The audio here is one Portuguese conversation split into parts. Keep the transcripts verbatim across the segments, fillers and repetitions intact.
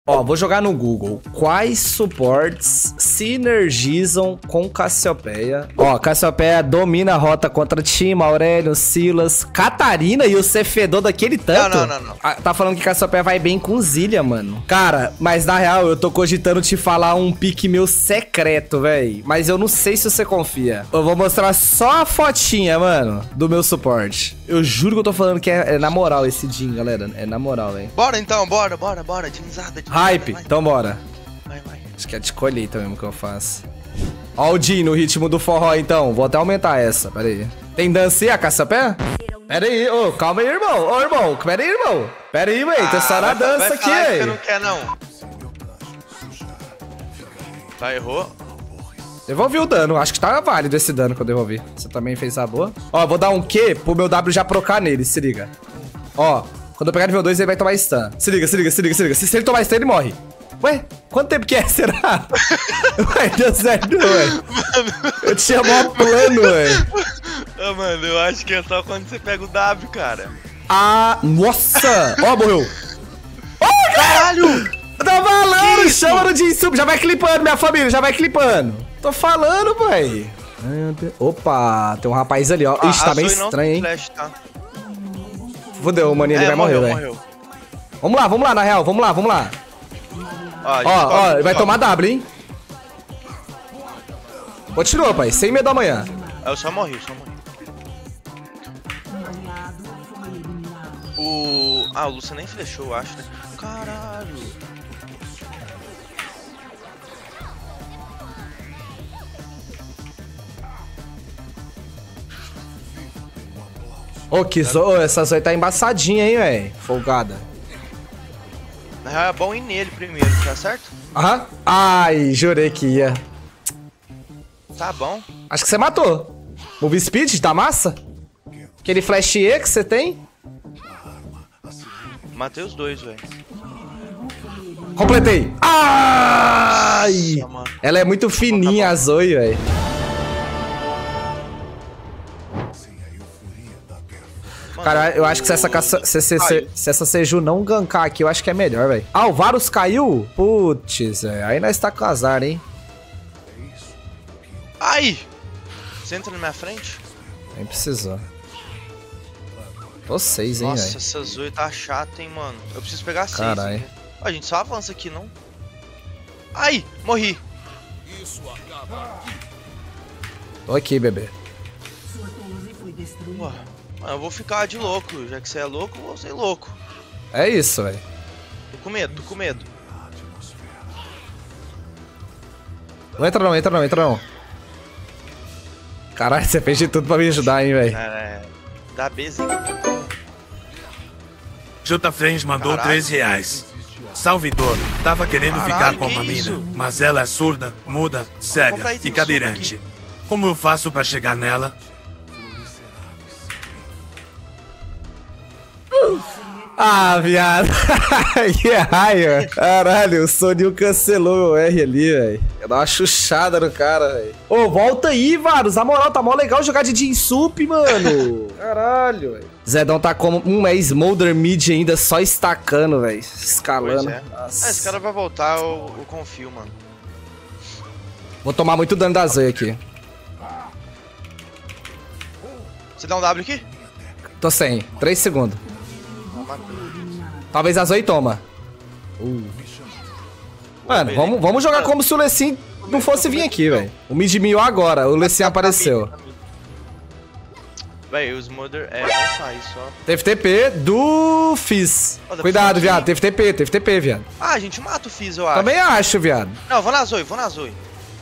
Ó, vou jogar no Google. Quais suportes sinergizam com Cassiopeia? Ó, Cassiopeia domina a rota contra Timo, Aurélio, Silas, Catarina e o Cefedor daquele tanto? Não, não, não, não. Ah, tá falando que Cassiopeia vai bem com Zilia, mano. Cara, mas na real eu tô cogitando te falar um pique meu secreto, véi. Mas eu não sei se você confia. Eu vou mostrar só a fotinha, mano, do meu suporte. Eu juro que eu tô falando que é, é na moral esse Jhin, galera. É na moral, velho. Bora então, bora, bora, bora. Dinzada, dinzada. Hype, vai. então bora. Vai, vai. Acho que é de colheita mesmo que eu faço. Ó o Jhin no ritmo do forró, então. Vou até aumentar essa, pera aí. Tem dancinha, Cassiopeia? Pera aí, ô, calma aí, irmão. Ô, irmão, pera aí, irmão. Pera aí, véi, tem só na dança vai aqui, falar que você véi. não quer, não. Tá, errou. Devolvi o dano, acho que tá válido esse dano que eu devolvi. Você também fez a boa. Ó, vou dar um Q pro meu W já procar nele, se liga. Ó, quando eu pegar nível dois ele vai tomar stun. Se liga, se liga, se liga, se liga. Se, se ele tomar stun, ele morre. Ué, quanto tempo que é, será? Vai, deu certo, ué. Eu tinha mó plano, ué. Ah, mano, eu acho que é só quando você pega o W, cara. Ah, nossa! Ó, morreu. Oh, caralho! Tá falando, chama no Jhin Sub. Já vai clipando, minha família, já vai clipando. Tô falando, pai. Opa, tem um rapaz ali, ó. Ah, Ixi, tá bem estranho, hein? Flash, tá? Fudeu, o maninho, ele É, vai morreu, morrer, morreu. velho. Vamos lá, vamos lá, na real, vamos lá, vamos lá. Ó, a gente Ó, sobe, ó, ele vai sobe. tomar W, hein? Continua, pai, sem medo amanhã. Eu só morri, eu só morri. O... Ah, o Lúcio nem flechou, eu acho, né? Caralho. Ô, que zo... Ô, essa Zoe tá embaçadinha, hein, velho? Folgada. Na real é bom ir nele primeiro, tá certo? Aham. Ai, jurei que ia. Tá bom. Acho que você matou. Move Speed, tá massa? Aquele Flash E que você tem? Matei os dois, velho. Completei. Ai! Nossa, mano. Ela é muito fininha, a Zoe, velho. Cara, eu acho que se essa, caça, se, se, se, se essa Seju não gankar aqui, eu acho que é melhor, velho. Ah, o Varus caiu? Putz, velho. Aí nós tá com azar, hein? Ai! Você entra na minha frente? Nem precisou. Tô seis, hein, Nossa, velho. essa Zoe tá chata, hein, mano. Eu preciso pegar seis. Carai. Hein? Ó, a gente só avança aqui, não? Ai! Morri! Tô aqui, bebê. Ué, mano, eu vou ficar de louco. Já que você é louco, eu vou ser louco. É isso, velho. Tô com medo, tô com medo. Não entra não, entra não, entra não. Caralho, você fez de tudo pra me ajudar, hein, velho. Cara, é... Dá Bzinho. J. Friends mandou Caralho. três reais. Salvador, tava querendo Caralho, ficar com que uma mina, isso? mas ela é surda, muda, cega Compra e item cadeirante. Como eu faço pra chegar nela? Ah, viado. Que raio. Caralho, o Soninho cancelou o R ali, velho. Ia dar uma chuchada no cara, velho. Ô, volta aí, Varus. Na moral, tá mó legal jogar de Jhin Sup, mano. Caralho, velho. Zedão tá como um é Smolder Mid ainda, só estacando, velho. Escalando. Pois é. Nossa. Ah, esse cara vai voltar, eu, eu confio, mano. Vou tomar muito dano da Zoe aqui. Você dá um W aqui? Tô sem. três segundos. Não, matei. Talvez a Zoe toma. Uh. Mano, vamos, vamos jogar como se o Lecim não fosse vir aqui, velho. O mid miou agora, o Lecim apareceu. Véi, o Smother é bom sair só. Teve T P do Fizz. Ó, dá Cuidado, pra- viado. Teve T P, teve T P, viado. Ah, a gente mata o Fizz, eu acho. Também acho, viado. Não, vou na Zoe, vou na Zoe.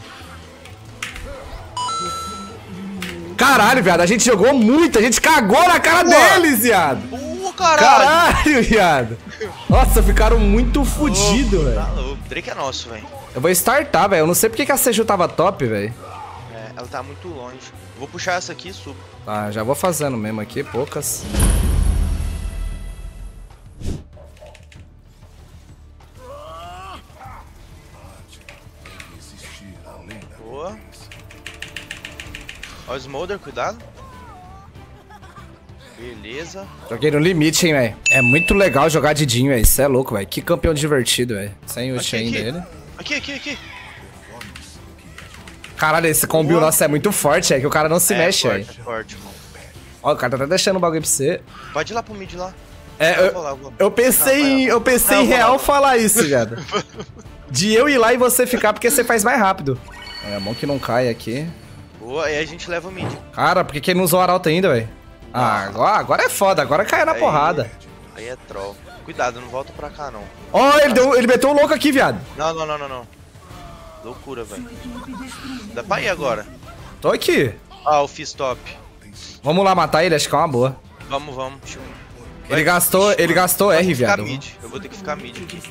Caralho, viado. A gente jogou muito. A gente cagou na cara Pô. deles, viado. Uh, caralho! Caralho, viado. Nossa, ficaram muito fodidos, velho. Tá louco, Drake é nosso, velho. Eu vou startar, velho. Eu não sei porque que a Seju tava top, velho. É, ela tá muito longe. Vou puxar essa aqui e subo. Tá, já vou fazendo mesmo aqui, poucas. Boa. Ó o Smolder, cuidado. Beleza. Joguei no limite, hein, velho. É muito legal jogar de Jhin, velho. Isso é louco, velho. Que campeão divertido, velho. Sem o Aqui, chain aqui. dele. Aqui, aqui, aqui. Caralho, esse combo nosso é muito forte, é que o cara não se é, mexe, forte, velho. é forte, mano. Ó, o cara tá até deixando o bagulho pra você. Pode ir lá pro mid lá. É, eu, vou lá, vou. eu pensei, Não, em, eu pensei Não, em vou lá, real vou. falar isso, viado. De eu ir lá e você ficar, porque você faz mais rápido. É bom que não cai aqui. Boa, aí a gente leva o mid. Cara, por que, que ele não usou arauto ainda, velho? Ah, agora, agora é foda, agora caiu na Aí- porrada. Aí é troll. Cuidado, não volta pra cá, não. Ó, ele, deu, ele meteu o louco aqui, viado. Não, não, não, não, não. Loucura, velho. Dá pra ir agora. Tô aqui. Ah, o Fizz top. Vamos lá matar ele, acho que é uma boa. Vamos, vamos. Deixa eu- Ele Vai. gastou, ele gastou Eu R, vou ficar viado. mid. Eu vou ter que ficar mid aqui.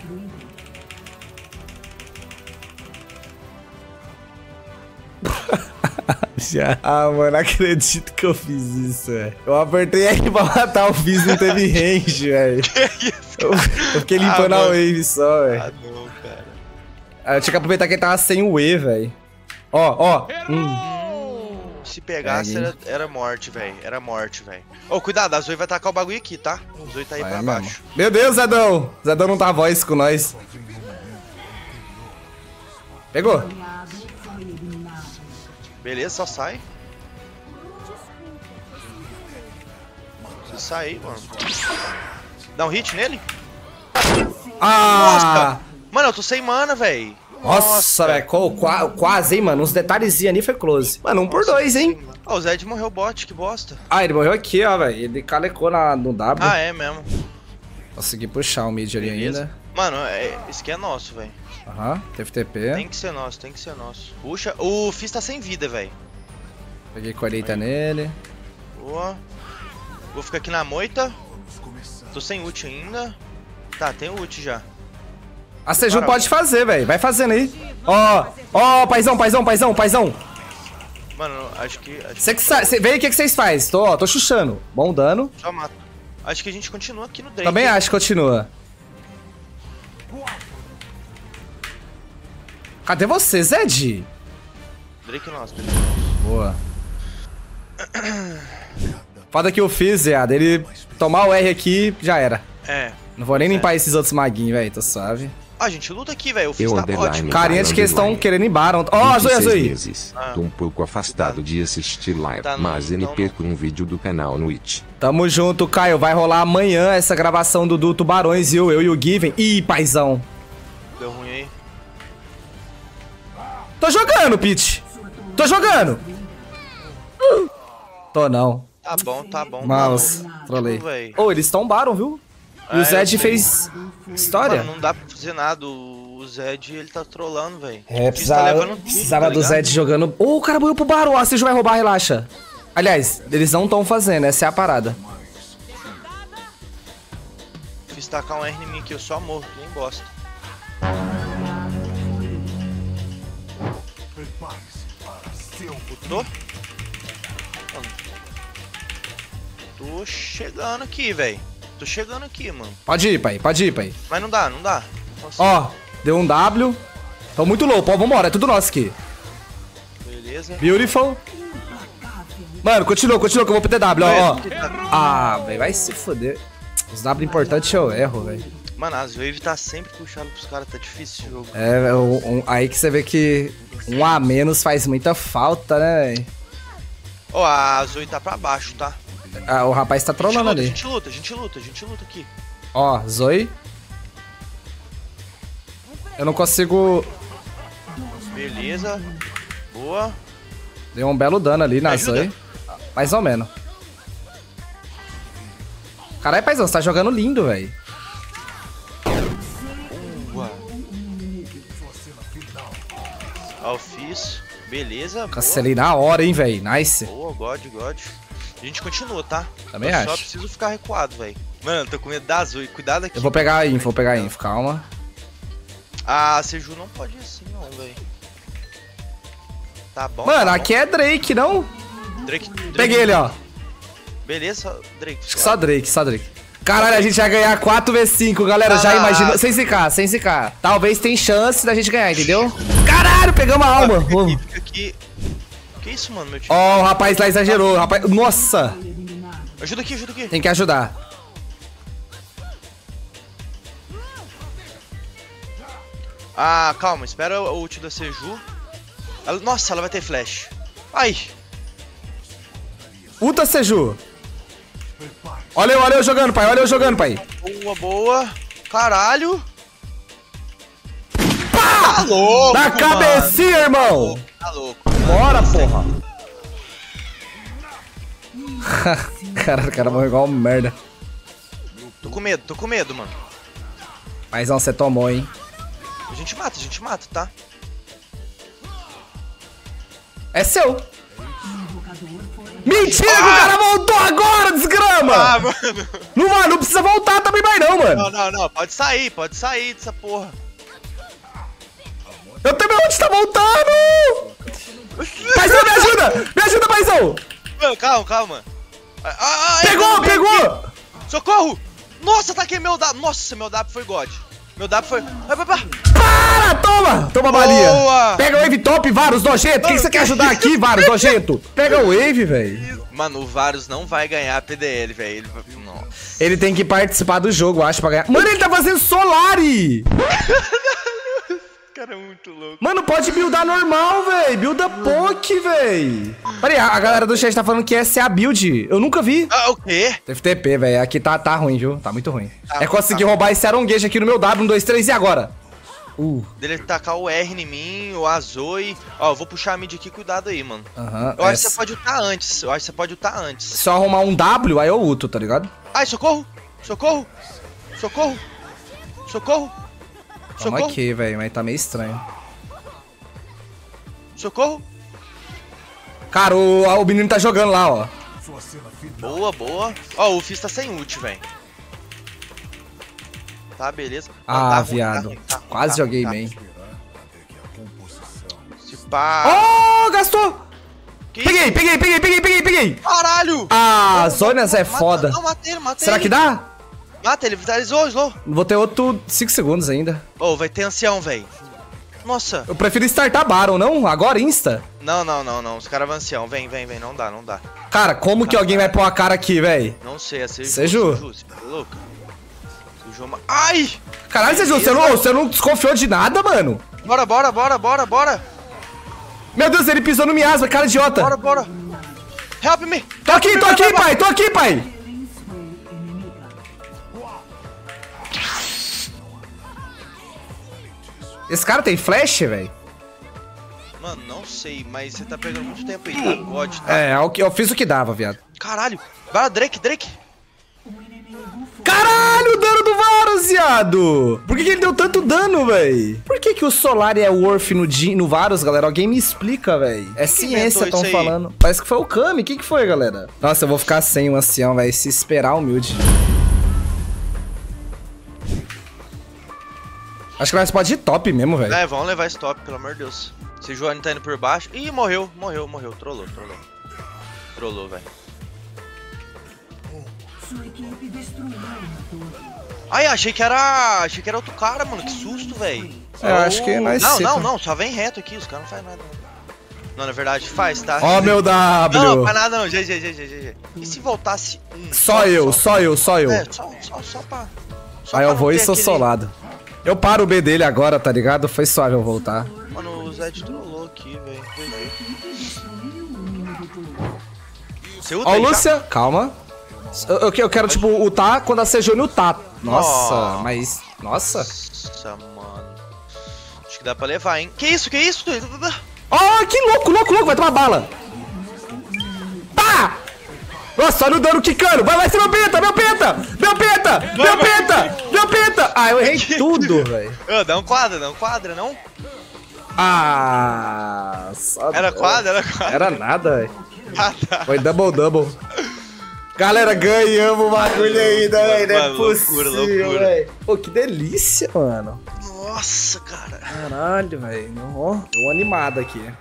Já. Ah, mano, não acredito que eu fiz isso, velho. Eu apertei R pra matar o Fizz, não teve range, velho. Que isso, Eu, cara? eu fiquei limpando Ah, a mano. wave só, velho. Ah, não, cara. Ah, eu tinha que aproveitar que ele tava sem o E, velho. Ó, ó. Hum. Se pegasse, Pega, era, era morte, velho. Era morte, velho. Ô, cuidado, a Zoe vai tacar o bagulho aqui, tá? A Zoe tá aí Vai pra mesmo. baixo. Meu Deus, Zedão. Zedão não tá voz com nós. Pegou. Beleza, só sai. Se sair, mano. Dá um hit nele? Ah! Mano, eu tô sem mana, velho. Nossa, velho. Qua- Quase, hein, mano. Uns detalhezinhos ali foi close. Mano, um por dois, hein? Ó, o Zed morreu bot, que bosta. Ah, ele morreu aqui, ó, velho. Ele calecou na, no W. Ah, é mesmo. Consegui puxar o mid ali Beleza. ainda. Mano, é, esse aqui é nosso, velho. Aham, teve T P. Tem que ser nosso, tem que ser nosso. Puxa, o Fizz tá sem vida, velho. Peguei colheita nele. Boa. Vou ficar aqui na moita. Tô sem ult ainda. Tá, tem ult já. A Seju Bora. pode fazer, velho. Vai fazendo aí. Ó, ó, paizão, paizão, paizão, paizão. Mano, acho que. Acho Você que sa- cê- vê aí o que que vocês fazem. Tô, ó, tô chuchando. Bom dano. que só mata. Acho que a gente continua aqui no Drake. Também hein? acho que continua. Cadê você, Zed? Drake nosso, Drake. Boa. Foda que eu fiz, viado. Ele tomar o R aqui, já era. É. Não vou nem É. limpar esses outros maguinhos, velho. Tô suave. Ah, a gente luta aqui, velho. O Fizz Eu tá underline. ótimo. Carinha de que eles estão querendo ir Baron. Ó, oh, Zoe, vinte e seis Zoe. meses. Ah. Tô um pouco afastado de assistir live, Tá, não, mas N então P com um vídeo do canal no It. Tamo junto, Caio. Vai rolar amanhã essa gravação do, do Tubarões, viu? Eu e o Given. Ih, paizão. Deu ruim aí. Tô jogando, Pete. Tô jogando. Tô não. Tá bom, tá bom. Mouse. Mano, Trolei. tipo, véi. Ô, eles tombaram, viu? E É, o eu Zed sei. fez história. Mano, não dá pra fazer nada. O Zed, ele tá trolando, velho. É, precisava, tudo, precisava tá do ligado? Zed jogando. Ô, o cara morreu pro Baron. A Seju vai roubar, relaxa. Aliás, eles não estão fazendo, essa é a parada. Fiz tacar um R em mim aqui, eu só morro, que nem bosta. Tô? Mano. Tô chegando aqui, velho. Tô chegando aqui, mano. Pode ir, pai. Pode ir, pai. Mas não dá, não dá. Nossa, Ó, deu um W. Tô muito louco. Ó, vambora. É tudo nosso aqui. beleza. Beautiful. Mano, continua, continua que eu vou pro T W, ó. ó. Que tá- Ah, velho, vai se foder. Os W importantes eu erro, velho. Mano, as waves tá sempre puxando pros caras, tá difícil esse jogo. É, um- um- aí que você vê que um a menos faz muita falta, né, velho? Ó, a Zoe tá pra baixo, tá? Ah, o rapaz tá A gente trolando luta, a ali. gente luta, a gente luta, a gente luta aqui. Ó, Zoe. Eu não consigo... Beleza. Boa. Deu um belo dano ali na Me ajuda. Zoe. Mais ou menos. Caralho, paizão, você tá jogando lindo, velho. Boa. Ó, eu fiz. Beleza. Boa. Cancelei na hora, hein, velho. Nice. Boa, God, God. A gente continua, tá? Também eu acho. só preciso ficar recuado, velho. Mano, tô com medo da Zoe. Cuidado aqui. Eu vou pegar a info, vou pegar a info, calma. A Seju não pode ir assim, não, velho. Tá bom. Mano, tá aqui é Drake, não? bom. Drake, Drake. Peguei ele, ó. Beleza, Drake. Acho que só Drake, só Drake. Caralho, a gente vai ganhar quatro vezes cinco, galera. Já Ah. imagina. Sem zicar, sem zicar. Talvez tem chance da gente ganhar, entendeu? Caralho, pegamos a alma. Fica Ó, aqui, fica aqui. Que isso, mano, meu time? o rapaz lá exagerou. Rapaz... Nossa. Ajuda aqui, ajuda aqui. Tem que ajudar. Ah, calma, espera o ult da Seju. Ela- Nossa, ela vai ter flash. Ai. Ulta, Seju. Olha eu, olha eu jogando, pai. Olha eu jogando, pai. Boa, boa. Caralho. Tá louco, Na mano. cabecinha, irmão. Tá louco. Bora, porra. Caralho, o cara morreu igual uma merda. Tô com medo, tô com medo, mano. Mas não, você tomou, hein. A gente mata, a gente mata, tá? É seu. Mentira que o cara voltou agora, desgrama. Ah, mano. Não, vai, não precisa voltar também mais não, mano. Não, não, não. Pode sair, pode sair dessa porra. Eu também onde tá voltando. Paizão, me ajuda. Me ajuda, paizão. Mano, calma, calma. Ah, ah, Pegou, ai, pegou. Socorro! Nossa, taquei meu W. Nossa, meu W foi God. Meu W foi... Vai, vai, vai. Para, toma. Toma balinha. Boa. Pega o Wave Top, Varus, nojento. Quem que você quer ajudar aqui, Varus, nojento? Pega o Wave, velho. Mano, o Varus não vai ganhar a P D L, velho. Ele vai... Nossa. Ele tem que participar do jogo, eu acho, pra ganhar. Mano, ele tá fazendo Solari. O cara é muito louco. Mano, pode buildar normal, véi. Builda poke, véi. Pera aí, a galera do chat tá falando que essa é a build. Eu nunca vi. Ah, o quê? F T P, velho. Aqui tá, tá ruim, viu? Tá muito ruim. Tá, é conseguir tá. roubar esse aronguejo aqui no meu W. Um, dois, três e agora? Uh. Dele tacar o R em mim, o Azoi. Ó, eu vou puxar a mid aqui, cuidado aí, mano. Aham. Eu acho essa- que você pode ultar antes. Eu acho que você pode ultar antes. Se eu arrumar um W, aí eu ulto, tá ligado? Ai, socorro! Socorro! Socorro! Socorro! Calma Socorro! aqui, velho. Mas tá meio estranho. Socorro! Cara, o, o menino tá jogando lá, ó. Boa, boa. Ó, o Fizz tá sem ult, velho. Tá, beleza. Não, Ah, tá ruim, viado. tá ruim, tá ruim, Quase tá joguei ruim, main. tá ruim. Se pá. Oh, gastou! Que Peguei, isso? peguei, peguei, peguei, peguei, peguei! Caralho! Ah, Zonias é Mata- foda. Não, matei ele, matei Será ele. que dá? Mata ele, vitalizou, slow. Vou ter outro cinco segundos ainda. Ô, vai ter ancião, velho. Nossa. Eu prefiro startar Baron, não? Agora insta? Não, não, não, não. Os caras vão ancião. Vem, vem, vem. Não dá, não dá. Cara, como que alguém vai pôr a cara aqui, véi? Não sei, é Seju. Seju? Seju, você tá louco? Seju é uma... Ai! Caralho, Seju, você não, você não desconfiou de nada, mano? Bora, bora, bora, bora, bora. Meu Deus, ele pisou no miasma, cara idiota. Bora, bora. Help me. Tô aqui, tô aqui, pai, tô aqui, pai. Esse cara tem flash, velho? Mano, não sei, mas você tá pegando muito tempo aí, tá? God, tá? É, o que- eu fiz o que dava, viado. Caralho. Vai lá, Drake, Drake. Caralho, o dano do Varus, viado! Por que, que ele deu tanto dano, véi? Por que, que o Solari é worth no, Di- no Varus, galera? Alguém me explica, véi. É ciência, inventou tão isso aí? falando. Parece que foi o Kami. O que, que foi, galera? Nossa, eu vou ficar sem o ancião, véi. Se esperar, humilde. Acho que nós pode ir top mesmo, velho. É, vamos levar esse top, pelo amor de Deus. Se o Joane tá indo por baixo. Ih, morreu, morreu, morreu. Trollou, trollou. Trollou, velho. Ai, achei que era. Achei que era outro cara, mano. Que susto, velho. É, eu acho que nós Não, cita. não, não. Só vem reto aqui. Os caras não fazem nada. Não. Não, na verdade faz, tá? Ó, meu W. Não, não faz nada não. G G, G G, G G. E se voltasse um? Só eu, só eu, só eu. É, só, só, só pra. Só Aí pra eu vou não e ter sou aquele- solado. Eu paro o B dele agora, tá ligado? Foi suave eu voltar. Mano, o Zed trollou aqui, velho. Você usa Ó, o aí já? Lúcia, calma. Eu, eu, eu quero, tipo, ultar quando a Sejuani ultar. Nossa, Oh. mas... Nossa. Nossa, mano. Acho que dá pra levar, hein? Que isso, que isso? Ó, que louco, louco, louco, vai tomar bala. Pá! Nossa, olha o dano quicando. Vai, vai ser meu penta, meu penta, meu penta, meu penta, meu penta. Ah, eu errei tudo, velho. Ô, dá um quadra, dá um quadra, não? Ah, só... Era quadra, era quadra. Era nada, velho. Ah, tá. Foi double, double. Galera, ganhamos o bagulho ainda, velho. Não é Mano, loucura, possível, loucura. velho. Pô, que delícia, mano. Nossa, cara. Caralho, velho. Tô animado aqui.